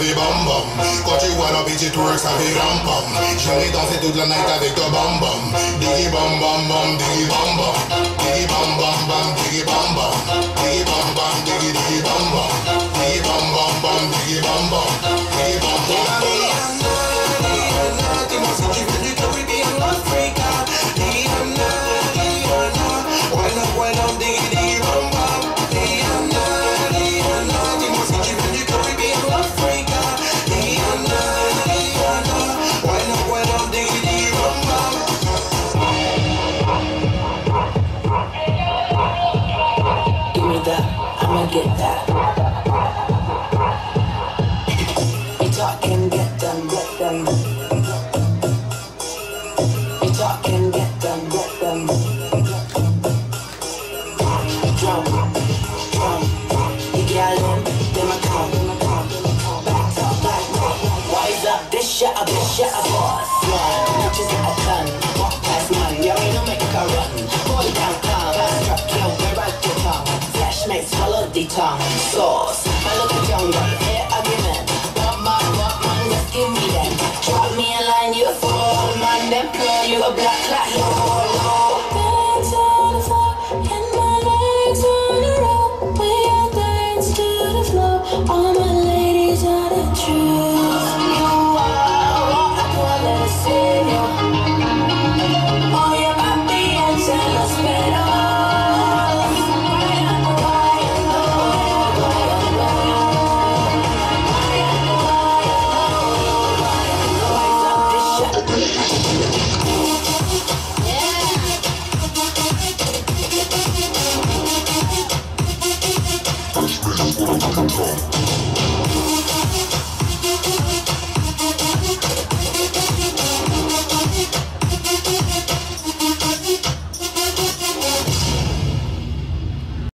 fait bam bam. Quand tu vois la petite twerk, ça fait ram pam. J'aimerais danser toute la night avec toi bam bam. Diggy bam bam bam, diggy bam bam. Diggy bam bam bam, diggy bam bam. Diggy bam bam, diggy diggy bam bam. Diggy bam bam bam, diggy bam bam. Diggy bam bam bam. Dis-moi si tu veux du Caribbean Africa. Diana, Diana, wind up, diggy diggy bam bam. Diana, Diana, dis-moi si tu veux du Caribbean Africa. Diana, Diana, wind up, diggy diggy bam bam. Give me that, I'ma get that. You talking, get them, get them. You talking, get them, get them. Drum, drum. You got in, then I come. Back up, back up. Wise up, this shit up, boss. Run, bitches at a ton. Walk past mine, yeah, we don't make a run. Boy downtown, fast truck, kill, where I get tongue. Flash makes melody tongue. Sauce, my little jungle, here argument. Walk man, just give me that. Drop me a line, you a fool, man, them girl, you a black, black,